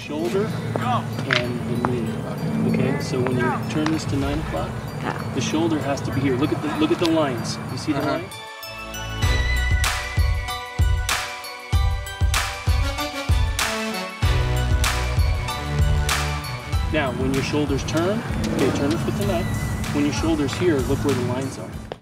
shoulder and the knee. Okay, so when you turn this to 9 o'clock, the shoulder has to be here. Look at the lines. You see the lines? Now, when your shoulders turn, okay, turn the foot to 9. When your shoulders here, look where the lines are.